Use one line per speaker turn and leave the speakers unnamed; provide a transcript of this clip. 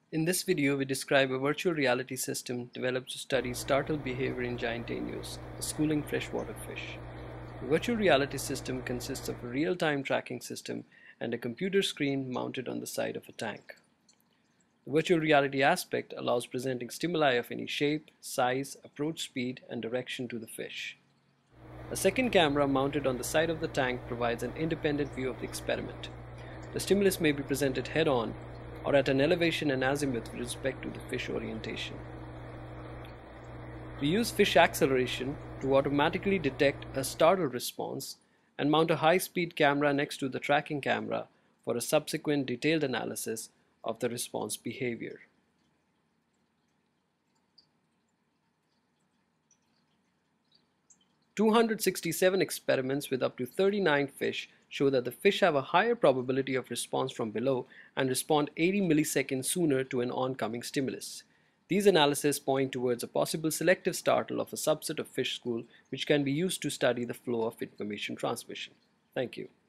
In this video, we describe a virtual reality system developed to study startle behavior in giant danios, a schooling freshwater fish. The virtual reality system consists of a real-time tracking system and a computer screen mounted on the side of a tank. The virtual reality aspect allows presenting stimuli of any shape, size, approach speed, and direction to the fish. A second camera mounted on the side of the tank provides an independent view of the experiment. The stimulus may be presented head-on or at an elevation and azimuth with respect to the fish orientation. We use fish acceleration to automatically detect a startle response and mount a high-speed camera next to the tracking camera for a subsequent detailed analysis of the response behavior. "267 experiments with up to 39 fish show that the fish have a higher probability of response from below and respond 80 milliseconds sooner to an oncoming stimulus. These analyses point towards a possible selective startle of a subset of fish school which can be used to study the flow of information transmission." Thank you.